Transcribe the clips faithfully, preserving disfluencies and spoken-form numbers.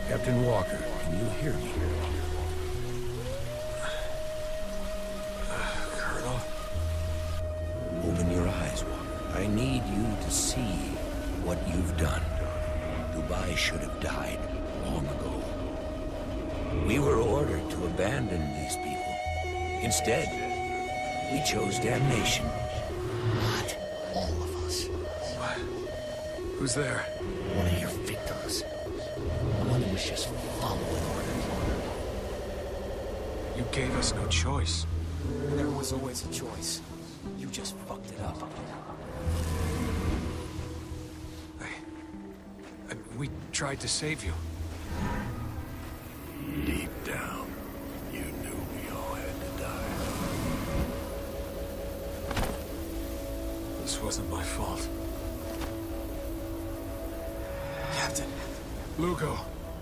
Captain Walker, can you hear me? Uh, Colonel? Open your eyes, Walker. I need you to see what you've done. Dubai should have died long ago. We were ordered to abandon these people. Instead, we chose damnation. Not all of us. What? Who's there? One of your victims. One who was just following orders. You gave us no choice. There was always a choice. You just fucked it up. I... I... We tried to save you. Deep down, you knew we all had to die. This wasn't my fault. Captain. Lugo.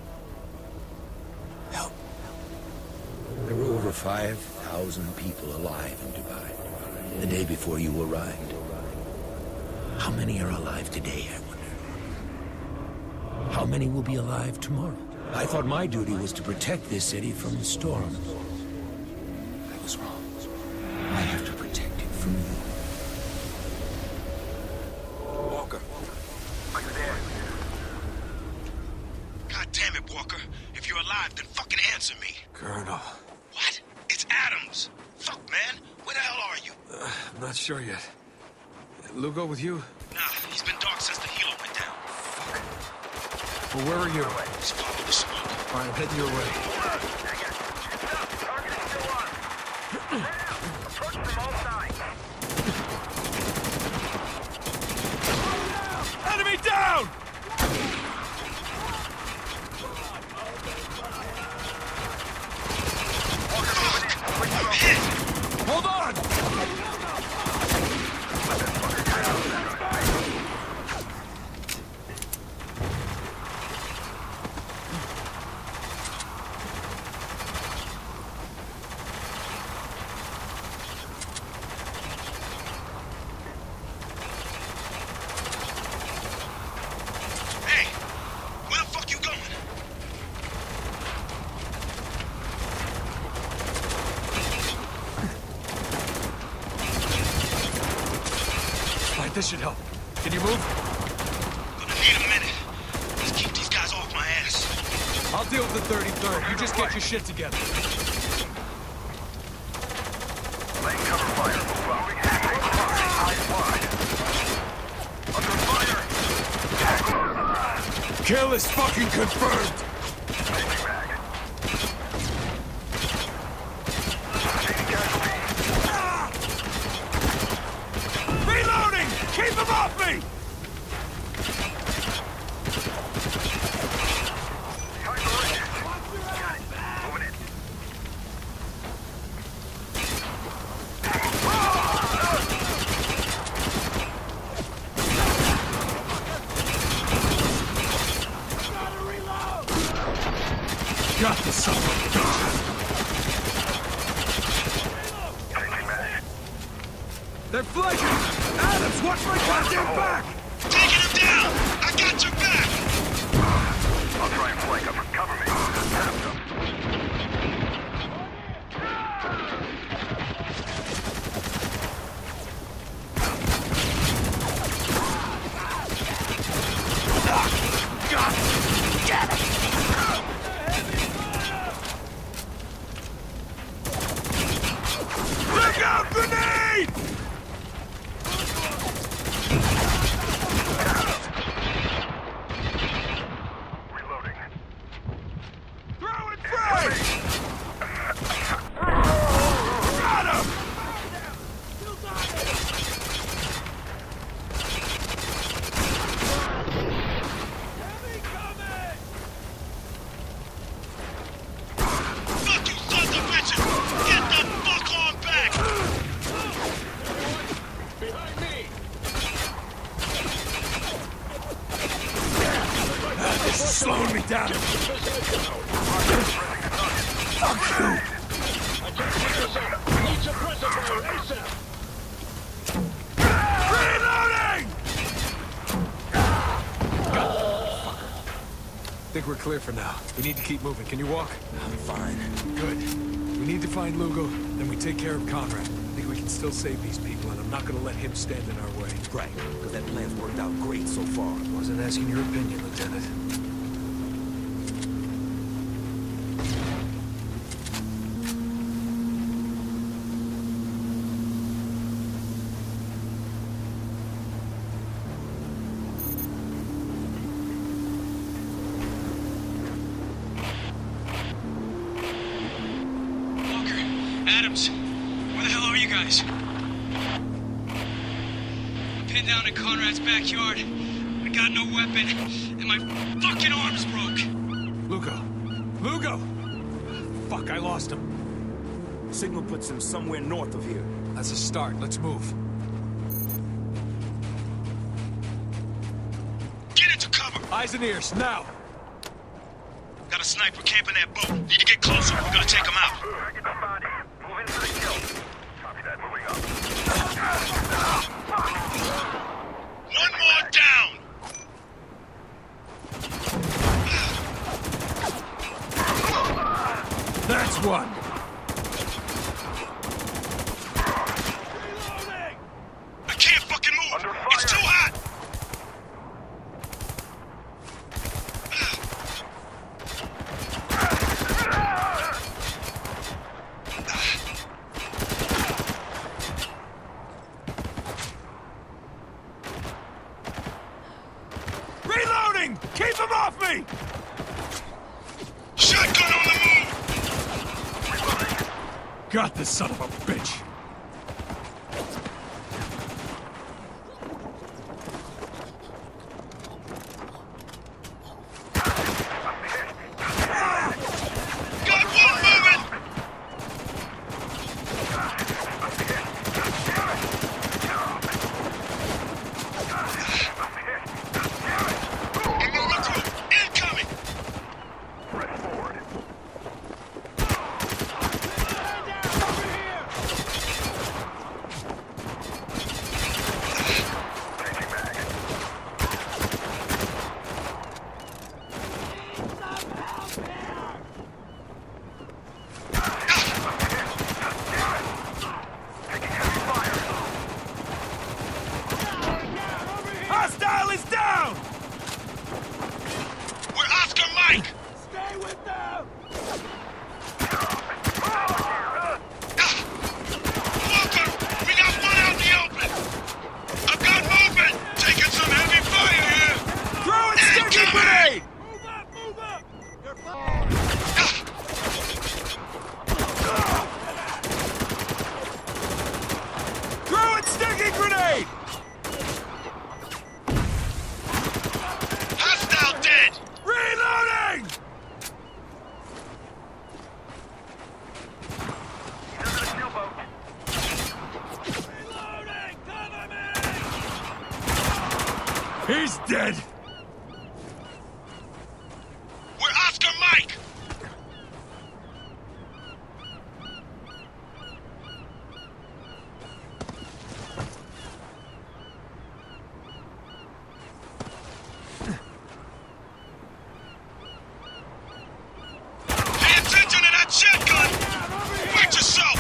Help. There were over five thousand people alive in Dubai the day before you arrived. How many are alive today, I wonder? How many will be alive tomorrow? I thought my duty was to protect this city from the storm. I was wrong. I have to protect it from you. Walker. Are you there? God damn it, Walker. If you're alive, then fucking answer me. Colonel. What? It's Adams. Fuck, man. Where the hell are you? Uh, I'm not sure yet. Lugo with you? Nah, he's been dark since the helo went down. Well, where are you? Just follow the smoke. All right, I'm heading your way. Target is still on. Approach from all sides. Enemy down! I'm hit! Hold on! Hey! Where the fuck you going? Right, this should help. Can you move? Gonna need a minute. Let's keep these guys off my ass. I'll deal with the thirty-third. You just get your shit together. Laying cover fire. Moving eyes wide. Under fire. Kill is fucking confirmed! Changing back. Changing casualty. Reloading! Keep them off me! Time for it. Got it. Moving in. Got the son of a bitch! Changing back. They're flanking! Adams, watch my goddamn back! Taking him down! I got your back! I'll try and flank up. Cover me. Tap them. Look out, grenade! Reloading. Throw and fray! Got him! Fuck you, sons of bitches! Get the fuck on back! Behind me! This is slowing me down! Fuck you! Reloading! Think we're clear for now. We need to keep moving. Can you walk? I'm fine. Good. We need to find Lugo, then we take care of Conrad. I think we can still save these people, and I'm not gonna let him stand in our way. Right, because that plan's worked out great so far. Wasn't asking your opinion, Lieutenant. Adams, where the hell are you guys? I'm pinned down in Conrad's backyard. I got no weapon, and my fucking arm's broke. Lugo! Lugo! Fuck, I lost him. Signal puts him somewhere north of here. That's a start. Let's move. Get into cover! Eyes and ears, now! Got a sniper camping that boat. Need to get closer. We're gonna take him out. Get the body. Move into the kill. Copy that. Moving up. One more down! That's one! I can't fucking move! Under fire. It's too hot! Reloading! Keep him off me! Shotgun on the move! Got this son of a bitch! Got one moving! Another group! Incoming! Press forward. Changing mag. Taking heavy fire. Hostile is down! We're Oscar Mike! Stay with them! Walker, we got one out in the open! I've got movement! Taking some heavy fire here! Throw a sticky Incoming! grenade! Move up, move up! You're Throw a sticky grenade! Hostile dead! Reloading! He's under the sailboat. reloading! Cover me! He's dead! We're Oscar Mike! Pay attention to that shotgun! Watch yourself!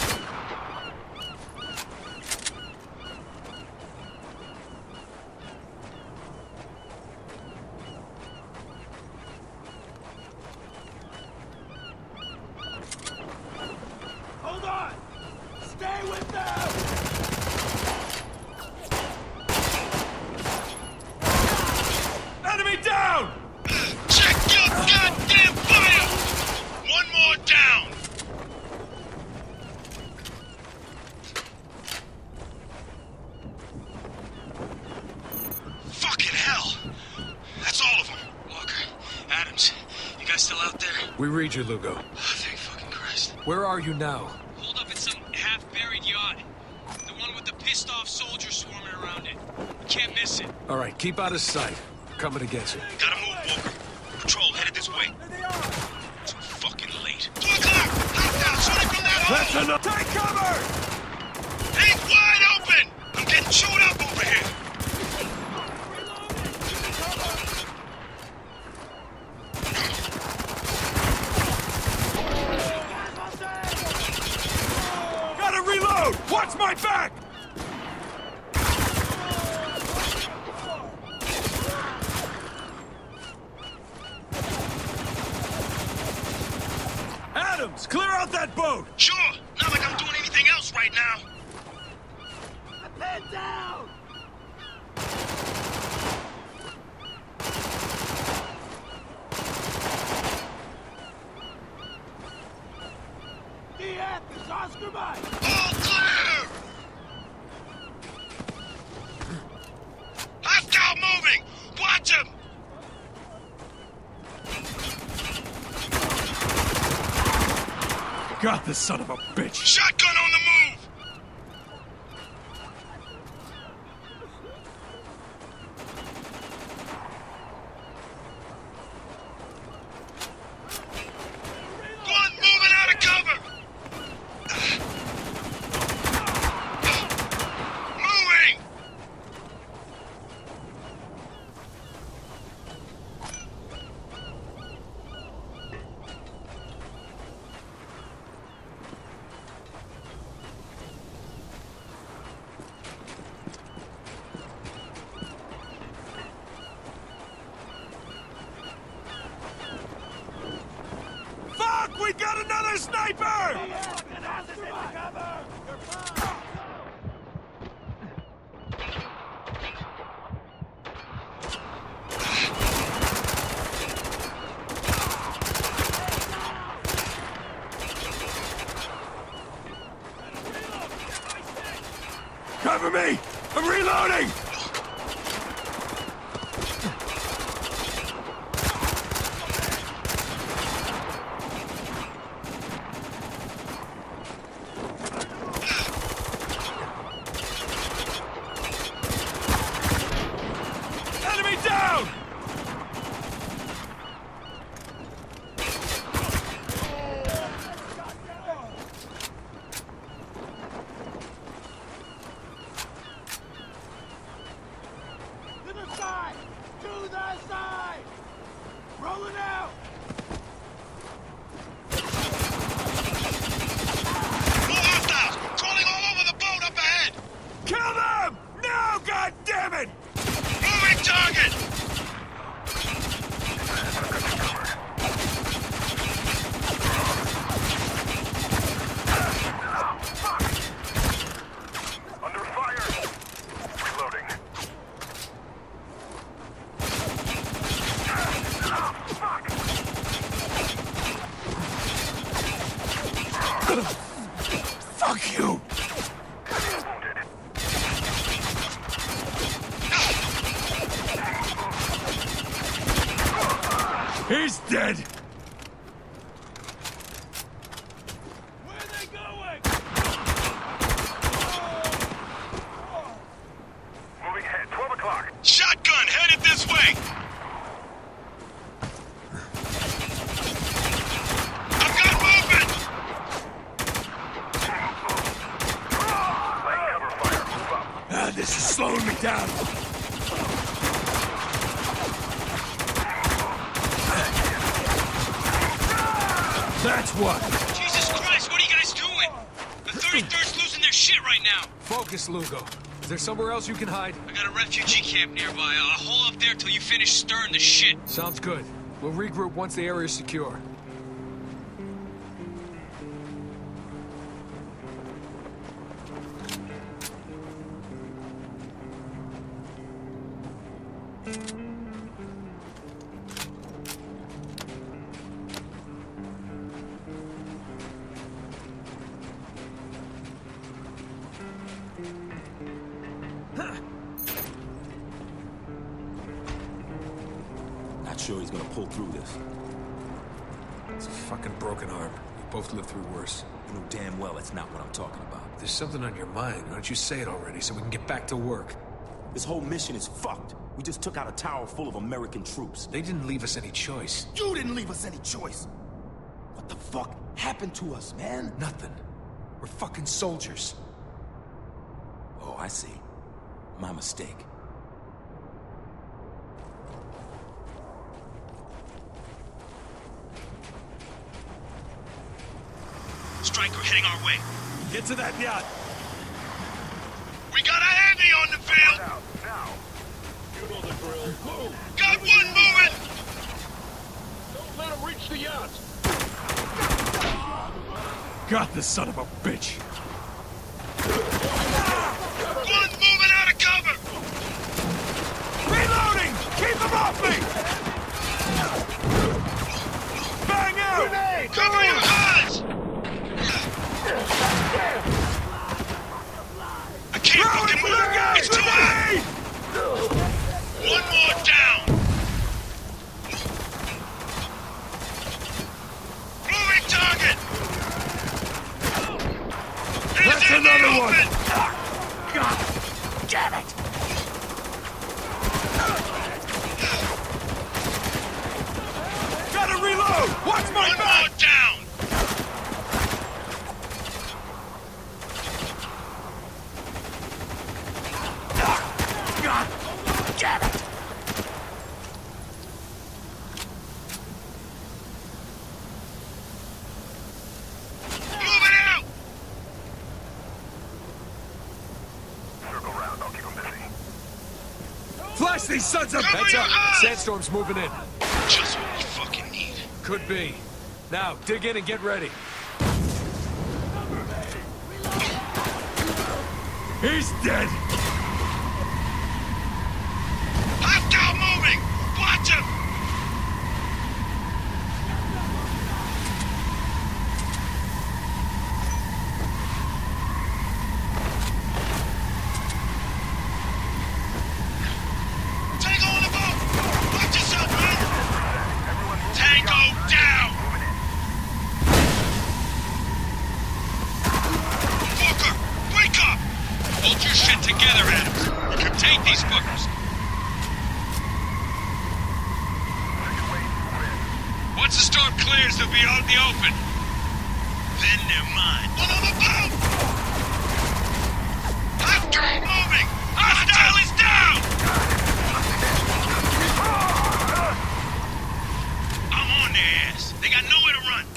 Hold on! Stay with them! Enemy down! Check your goddamn fire! One more down! Fucking hell! That's all of them. Walker, Adams, you guys still out there? We read you, Lugo. Oh, thank fucking Christ. Where are you now? Hold up in some half-buried yacht. The one with the pissed-off soldiers swarming around it. We can't miss it. All right, keep out of sight. Coming against you. Gotta move, Walker. Patrol headed this way. Too fucking late. Two o'clock! Hostile shooting from that That's hole! enough! Take cover! He's wide open! I'm getting chewed up over here! Let's clear out that boat! Sure, not like I'm doing anything else right now. Man down! D F is Oscar Mike! All clear! Hostile moving! Watch him! Got the son of a bitch! Shotgun on the move! One moving out of cover! Moving! Fuck! We got another sniper! Cover me! I'm reloading! Enemy down! To the side! To the side! Rolling out! More hostiles! Crawling all over the boat up ahead! Kill them! Now, goddammit! Moving target! Under fire! Reloading. Fuck you! He's dead! Where are they going? Moving ahead, twelve o'clock. Shotgun headed this way! I've got movement! Laying cover fire. Move up. Ah, this is slowing me down. That's what! Jesus Christ, what are you guys doing? The thirty-third's losing their shit right now. Focus, Lugo. Is there somewhere else you can hide? I got a refugee camp nearby. I'll hold up there till you finish stirring the shit. Sounds good. We'll regroup once the area's secure. Not sure he's gonna pull through this. It's a fucking broken arm. We both lived through worse. You know damn well that's not what I'm talking about. There's something on your mind. Why don't you say it already so we can get back to work? This whole mission is fucked. We just took out a tower full of American troops. They didn't leave us any choice. You didn't leave us any choice. What the fuck happened to us, man? Nothing. We're fucking soldiers. Oh, I see. My mistake. Striker heading our way. Get to that yacht. We got a heavy on the field. Out, now. You know the drill. Move! Got one moving. Don't let him reach the yacht! got this son of a bitch! One's moving out of cover! Reloading! Keep them off me! Bang out! Grenade! Cover your eyes! I can't fucking move! It's too high! One more down! Moving target! That's another one! God damn it! Gotta reload! Watch my One back! more down! God damn it! Moving out! Circle round, I'll keep them busy. Flash these sons of... Cover Heads your up! eyes! Sandstorm's moving in. Just what we fucking need. Could be. Now, dig in and get ready. He's dead! Hostile moving! Watch him! Tango on the boat! Watch yourself, man! Tango down! Walker, wake up! Hold your shit together, Adams. We can take these fuckers. Once the storm clears, they'll be out in the open. Then they're mine. One on the boat! Hostile moving! Hostile is down! I'm on their ass. They got nowhere to run.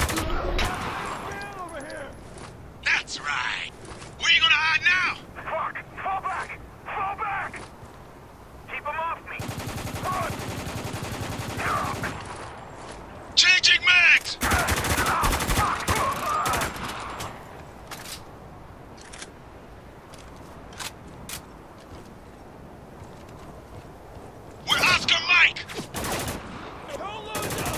That's right. Where you gonna hide now? Fuck! Fall back! Fall back! Keep them off me! Run! Changing mags! We're Oscar Mike! Don't lose them!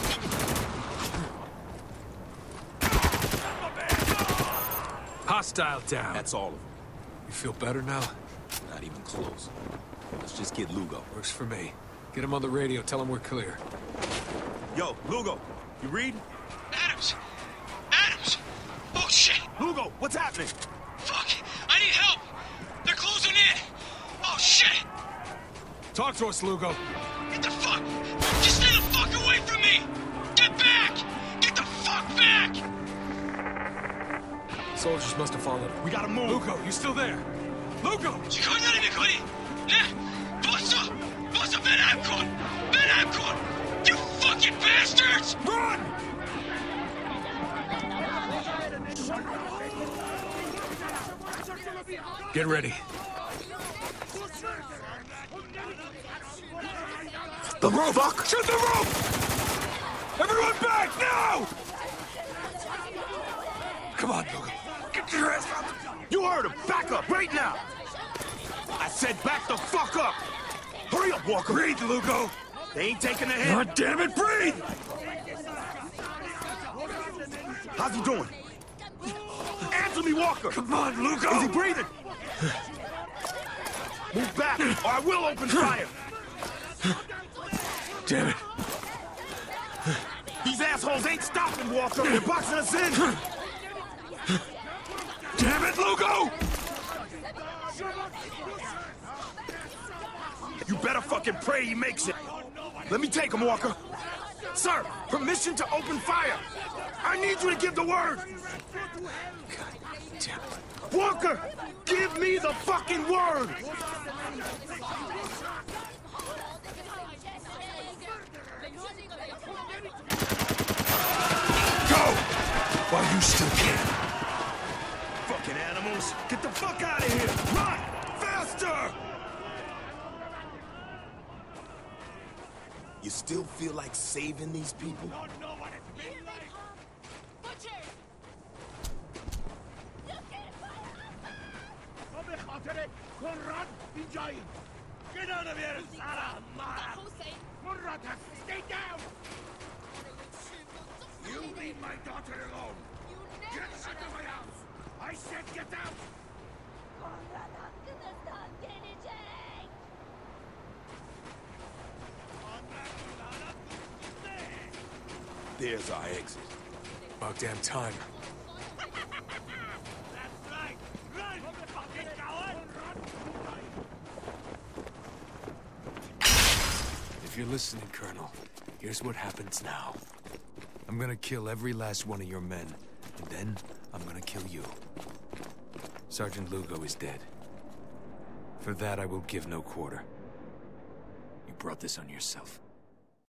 Hostile down. That's all of them. You feel better now? Not even close. Let's just get Lugo. Works for me. Get him on the radio, tell him we're clear. Yo, Lugo, you read? Adams! Adams! Oh shit! Lugo, what's happening? Fuck! I need help! They're closing in! Oh shit! Talk to us, Lugo. Get the fuck! Just stay the fuck away from me! Get back! Get the fuck back! Soldiers must have followed. We gotta move. Lugo, you still there? Lugo! 지금까지 거리! 네! 벌써! 벌써 Ben Amcon! Ben Amcon! You fucking bastards! Run! Get ready. The roof! Fuck! Shoot the roof! Everyone back, now! Come on, Lugo. Get your ass up! You heard him! Back up, right now! I said back the fuck up! Hurry up, Walker! Breathe, Lugo! They ain't taking a hit! God damn it, breathe! How's he doing? Answer me, Walker! Come on, Lugo! Is he breathing? Move back, or I will open fire! Damn it. These assholes ain't stopping, Walker! They're boxing us in! Damn it, Lugo! You better fucking pray he makes it! Let me take him, Walker! Sir, permission to open fire! I need you to give the word! God damn it. Walker! Give me the fucking word! Go! While you still can. Fucking animals! Get the fuck out of here! Run! Faster! You still feel like saving these people? Lieutenant Conrad Vijay. Get out of here, Sarah! Conrad has stay down! You leave my daughter alone! Get out of my house! I said get out! Konrad hakkınızdan gelecek! There's our exit. About damn time. That's right! Run! Fucking coward! If you're listening, Colonel, here's what happens now. I'm gonna kill every last one of your men, and then I'm gonna kill you. Sergeant Lugo is dead. For that, I will give no quarter. You brought this on yourself.